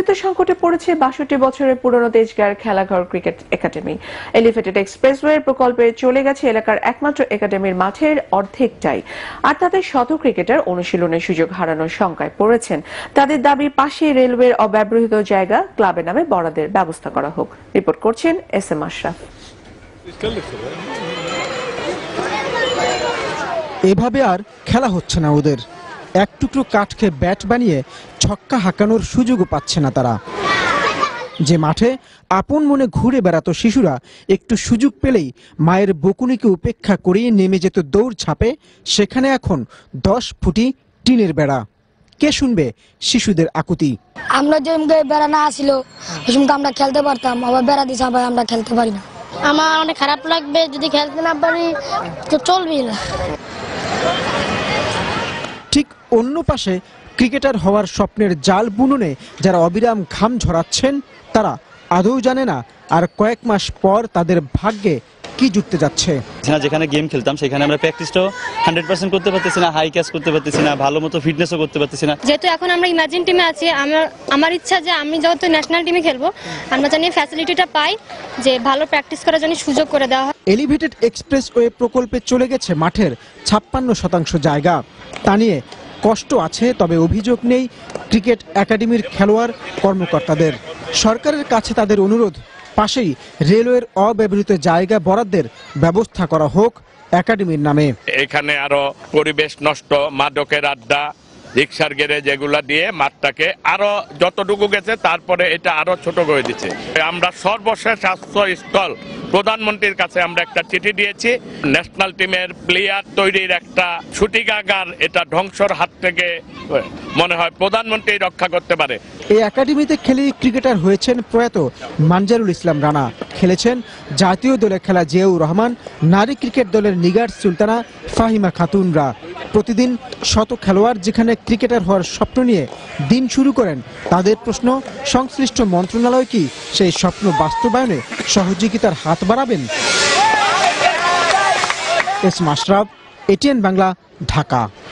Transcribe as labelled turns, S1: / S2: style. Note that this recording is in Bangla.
S1: অস্তিত্ব সংকটে পড়েছে ৬২ বছরের পুরনো তেজগাঁর খেলাঘর ক্রিকেট একাডেমি। এলিভেটেড এক্সপ্রেসওয়ে প্রকল্পে চলে গেছে এলাকার একমাত্র একাডেমির মাঠের অর্ধেকটাই। আর তাদের শত ক্রিকেটার অনুশীলনের সুযোগ হারানোর শঙ্কায় পড়েছেন। তাদের দাবি পাশে রেলওয়ের অব্যবহৃত জায়গা ক্লাবের নামে বরাদ্দের ব্যবস্থা করা হোক। রিপোর্ট করছেন এস এম আশরাফ।
S2: এভাবে আর খেলা হচ্ছে না ওদের। এক টুকরো কাঠকে ব্যাট বানিয়ে ছক্কা হাঁকানোর সুযোগও পাচ্ছে না তারা। যে মাঠে আপন মনে ঘুরে বেড়াতো শিশুরা একটু সুযোগ পেলেই মায়ের বকুনিকে উপেক্ষা করিয়ে নেমে যেত দৌড় ঝাঁপে, সেখানে এখন 10 ফুটি টিনের বেড়া। কে শুনবে শিশুদের আকুতি?
S3: আমরা যেমন বেড়া না আসিল আমরা খেলতে পারতাম, আবার বেড়া দিছে আবার আমরা খেলতে পারি না। আমার অনেক খারাপ লাগবে, যদি খেলতে না পারি তো চলবেই না।
S2: ঠিক অন্য পাশে ক্রিকেটার হওয়ার স্বপ্নের জাল বুননে যারা অবিরাম ঘাম ঝরাচ্ছেন, তারা আদৌ জানে না আর কয়েক মাস পর তাদের ভাগ্যে কি জুটতে যাচ্ছে।
S4: যেখানে গেম খেলতাম সেখানে আমরা প্র্যাকটিসটাও 100% করতে পারতেছি না, হাই ক্যাচ করতে পারতেছি না, ভালো মতো ফিটনেসও করতে পারতেছি না।
S3: যেহেতু এখন আমরা ইমাজিন টিমে আছি, আমার ইচ্ছা যে আমি যেহেতু ন্যাশনাল টিমে খেলবো, আমরা জানি ফ্যাসিলিটিটা পাই যে ভালো প্র্যাকটিস করার জন্য সুযোগ করে দেওয়া হয়।
S2: এলিভেটেড এক্সপ্রেসওয়ে প্রকল্পে চলে গেছে মাঠের 56% জায়গা। তা নিয়ে কষ্ট আছে, তবে অভিযোগ নেই ক্রিকেট একাডেমির খেলোয়াড় কর্মকর্তাদের। সরকারের কাছে তাদের অনুরোধ, পাশেই রেলওয়ের অব্যবহৃত জায়গা বরাদ্দের ব্যবস্থা করা হোক একাডেমির নামে।
S5: এখানে আরো পরিবেশ নষ্ট, মাদকের আড্ডা, রিক্সার গ্যারেজ এগুলা দিয়ে মাঠটাকে আরো যতটুকু গেছে তারপরে এটা আরো ছোট করে দিচ্ছে। আমরা সর্বশেষ আশ্রয়স্থল প্রধানমন্ত্রীর কাছে আমরা একটা চিঠি দিয়েছি। ন্যাশনাল টিমের প্লেয়ার তৈরির একটা ছুটিকাগার এটা ধ্বংসর হাত থেকে মনে হয় প্রধানমন্ত্রী রক্ষা করতে পারে।
S2: এই একাডেমিতে খেলেই ক্রিকেটার হয়েছেন প্রয়াত মানজারুল ইসলাম রানা, খেলেছেন জাতীয় দলে খেলা জিয়াউর রহমান, নারী ক্রিকেট দলের নিগার সুলতানা, ফাহিমা খাতুনরা। প্রতিদিন শত খেলোয়াড় যেখানে ক্রিকেটার হওয়ার স্বপ্ন নিয়ে দিন শুরু করেন, তাদের প্রশ্ন, সংশ্লিষ্ট মন্ত্রণালয় কি সেই স্বপ্ন বাস্তবায়নে সহযোগিতার হাত বাড়াবেন? S M Ashraf, ATN Bangla, Dhaka.